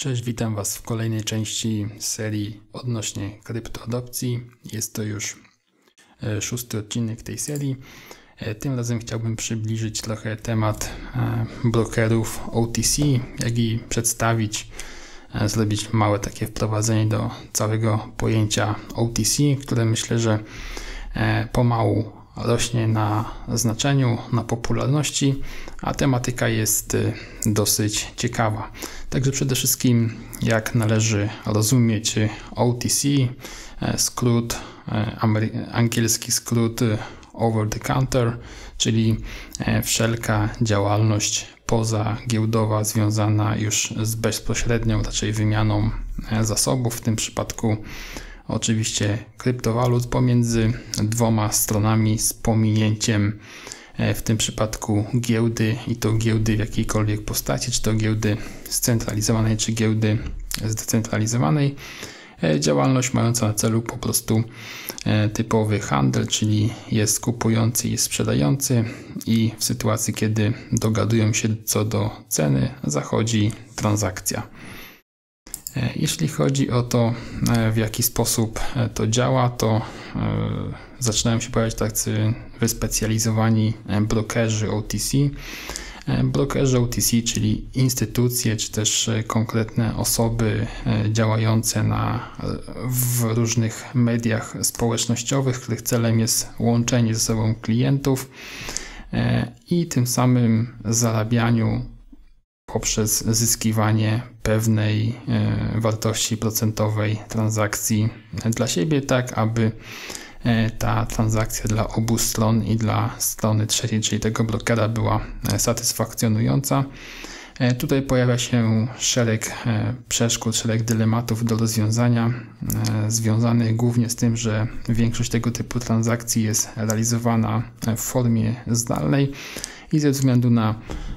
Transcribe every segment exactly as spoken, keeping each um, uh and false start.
Cześć, witam Was w kolejnej części serii odnośnie kryptoadopcji. Jest to już szósty odcinek tej serii. Tym razem chciałbym przybliżyć trochę temat brokerów O T C, jak i przedstawić, zrobić małe takie wprowadzenie do całego pojęcia O T C, które myślę, że pomału rośnie na znaczeniu, na popularności, a tematyka jest dosyć ciekawa. Także przede wszystkim jak należy rozumieć O T C, skrót, angielski skrót over the counter, czyli wszelka działalność pozagiełdowa związana już z bezpośrednią raczej wymianą zasobów, w tym przypadku oczywiście kryptowalut pomiędzy dwoma stronami z pominięciem w tym przypadku giełdy i to giełdy w jakiejkolwiek postaci, czy to giełdy scentralizowanej, czy giełdy zdecentralizowanej. Działalność mająca na celu po prostu typowy handel, czyli jest kupujący i sprzedający i w sytuacji, kiedy dogadują się co do ceny, zachodzi transakcja. Jeśli chodzi o to, w jaki sposób to działa, to zaczynają się pojawiać tacy wyspecjalizowani brokerzy O T C. Brokerzy O T C, czyli instytucje, czy też konkretne osoby działające na, w różnych mediach społecznościowych, których celem jest łączenie ze sobą klientów i tym samym zarabianiu poprzez zyskiwanie pewnej wartości procentowej transakcji dla siebie, tak aby ta transakcja dla obu stron i dla strony trzeciej, czyli tego brokera, była satysfakcjonująca. Tutaj pojawia się szereg przeszkód, szereg dylematów do rozwiązania, związanych głównie z tym, że większość tego typu transakcji jest realizowana w formie zdalnej i ze względu na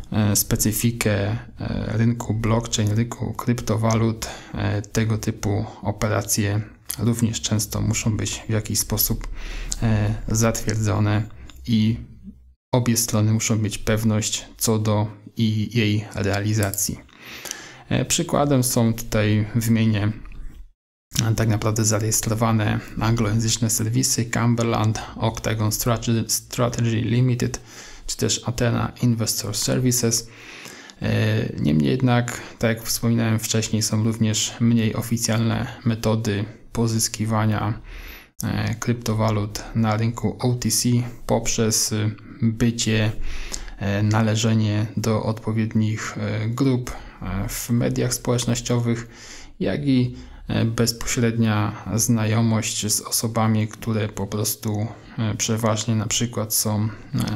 specyfikę rynku blockchain, rynku kryptowalut, tego typu operacje również często muszą być w jakiś sposób zatwierdzone i obie strony muszą mieć pewność co do i jej realizacji. Przykładem są tutaj, wymienię tak naprawdę zarejestrowane anglojęzyczne serwisy Cumberland, Octagon Strategy Limited, czy też Athena Investor Services. Niemniej jednak, tak jak wspominałem wcześniej, są również mniej oficjalne metody pozyskiwania kryptowalut na rynku O T C poprzez bycie, należenie do odpowiednich grup w mediach społecznościowych, jak i bezpośrednia znajomość z osobami, które po prostu przeważnie na przykład są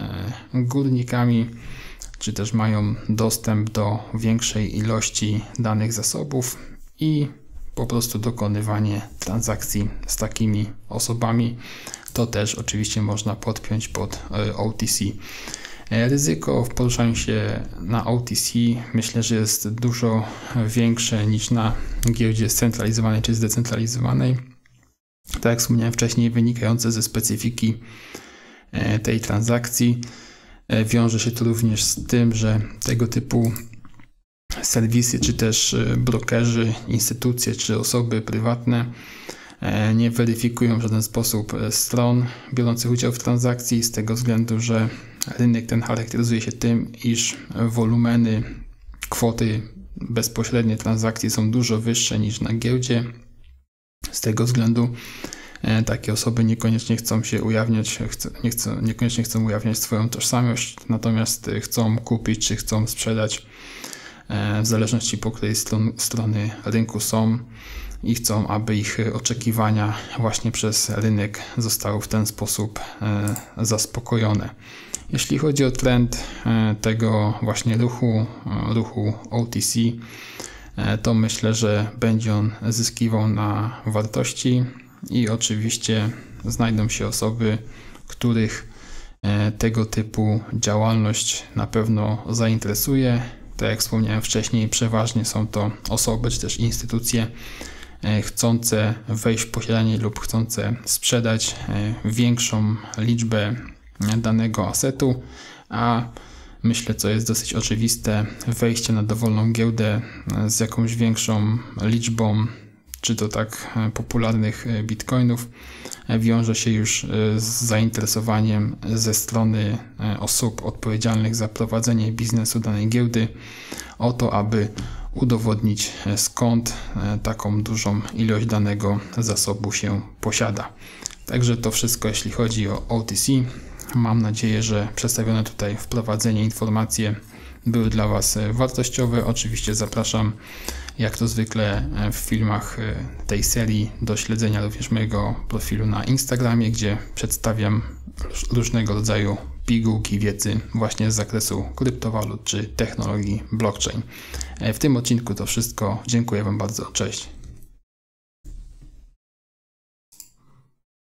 górnikami, czy też mają dostęp do większej ilości danych zasobów i po prostu dokonywanie transakcji z takimi osobami. To też oczywiście można podpiąć pod O T C. Ryzyko w poruszaniu się na O T C myślę, że jest dużo większe niż na giełdzie scentralizowanej czy zdecentralizowanej. Tak jak wspomniałem wcześniej, wynikające ze specyfiki tej transakcji. Wiąże się to również z tym, że tego typu serwisy, czy też brokerzy, instytucje, czy osoby prywatne nie weryfikują w żaden sposób stron biorących udział w transakcji, z tego względu, że rynek ten charakteryzuje się tym, iż wolumeny, kwoty bezpośrednie transakcji są dużo wyższe niż na giełdzie. Z tego względu takie osoby niekoniecznie chcą się ujawniać, nie chcą, niekoniecznie chcą ujawniać swoją tożsamość, natomiast chcą kupić czy chcą sprzedać, w zależności po której stron, strony rynku są, i chcą, aby ich oczekiwania właśnie przez rynek zostały w ten sposób zaspokojone. Jeśli chodzi o trend tego właśnie ruchu, ruchu O T C, to myślę, że będzie on zyskiwał na wartości i oczywiście znajdą się osoby, których tego typu działalność na pewno zainteresuje. Tak jak wspomniałem wcześniej, przeważnie są to osoby czy też instytucje chcące wejść w posiadanie lub chcące sprzedać większą liczbę danego asetu, a myślę, co jest dosyć oczywiste, wejście na dowolną giełdę z jakąś większą liczbą, czy to tak popularnych bitcoinów, wiąże się już z zainteresowaniem ze strony osób odpowiedzialnych za prowadzenie biznesu danej giełdy o to, aby udowodnić, skąd taką dużą ilość danego zasobu się posiada. Także to wszystko, jeśli chodzi o O T C. Mam nadzieję, że przedstawione tutaj wprowadzenie, informacje były dla Was wartościowe. Oczywiście zapraszam, jak to zwykle w filmach tej serii, do śledzenia również mojego profilu na Instagramie, gdzie przedstawiam różnego rodzaju pigułki wiedzy właśnie z zakresu kryptowalut czy technologii blockchain. W tym odcinku to wszystko. Dziękuję Wam bardzo. Cześć.